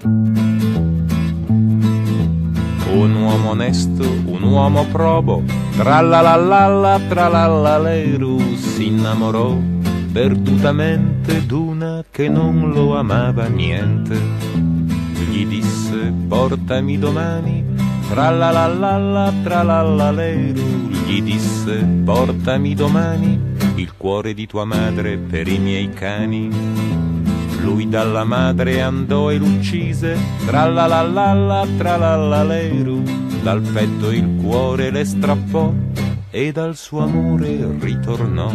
Un uomo onesto, un uomo probo, tralalala, tralallaleru, si innamorò perdutamente d'una che non lo amava niente. Gli disse portami domani, tralalala, tralallaleru, gli disse portami domani il cuore di tua madre per i miei cani. Lui dalla madre andò e l'uccise, tralalala, tralallaleru, dal petto il cuore le strappò e dal suo amore ritornò.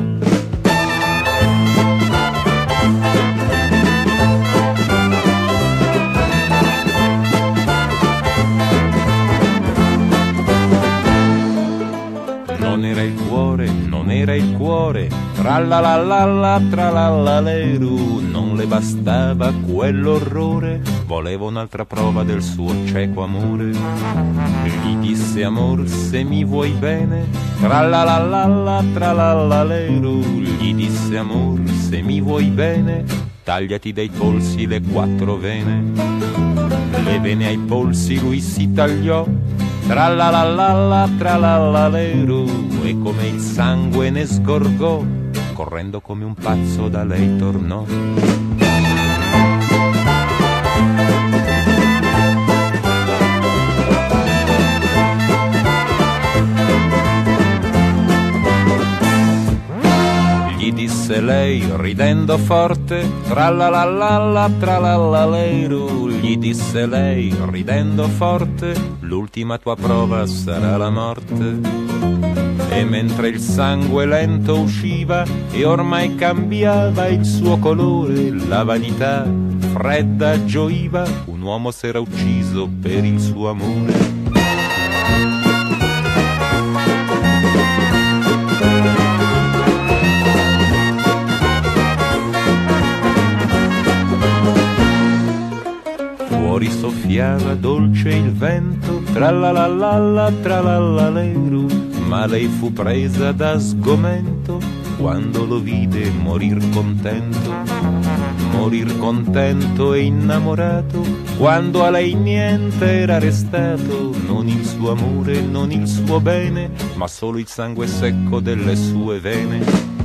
Non era il cuore, non era il cuore, tralalala, tralallaleru, non le bastava quell'orrore, voleva un'altra prova del suo cieco amore. Gli disse amor se mi vuoi bene, tralalala, tralallaleru, gli disse amor se mi vuoi bene, tagliati dai polsi le 4 vene. Le vene ai polsi lui si tagliò, tralalala, tralallaleru, e come il sangue ne sgorgò, correndo come un pazzo da lei tornò. Gli disse lei ridendo forte, tralalala, tralallaleru, gli disse lei ridendo forte, l'ultima tua prova sarà la morte. E mentre il sangue lento usciva e ormai cambiava il suo colore, la vanità fredda gioiva, un uomo s'era ucciso per il suo amore. Fuori soffiava dolce il vento, tralalala, tralallaleru, ma lei fu presa da sgomento quando lo vide morir contento e innamorato, quando a lei niente era restato, non il suo amore, non il suo bene, ma solo il sangue secco delle sue vene.